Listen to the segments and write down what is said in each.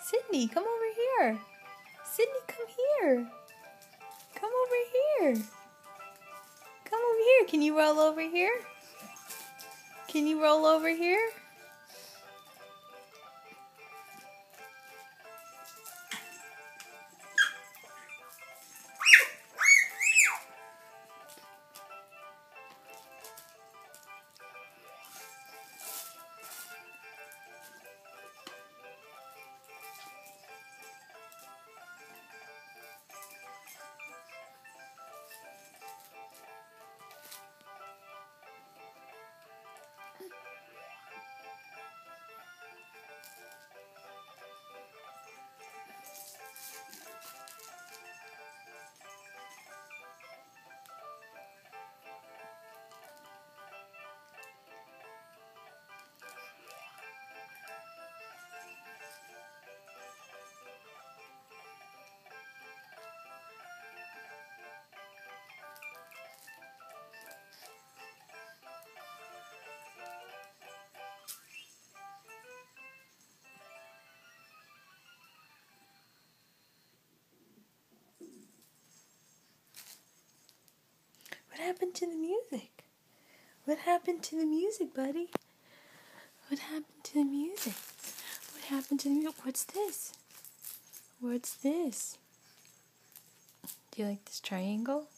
Sydney, come over here. Sydney, come here. Come over here. Come over here. Can you roll over here? Can you roll over here? What happened to the music? What happened to the music, buddy? What happened to the music? What happened to the music? What's this? What's this? Do you like this triangle?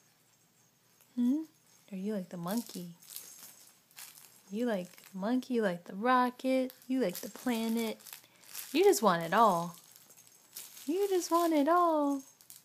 Or you like the monkey? You like the monkey, you like the rocket, you like the planet. You just want it all. You just want it all.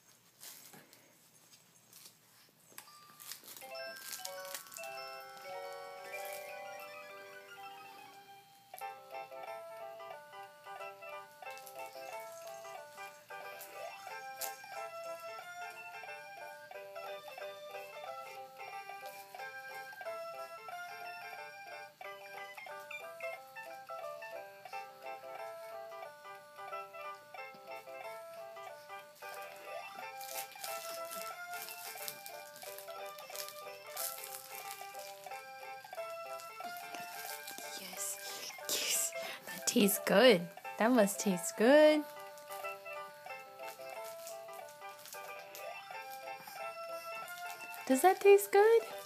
Yes. That tastes good. That must taste good. Does that taste good?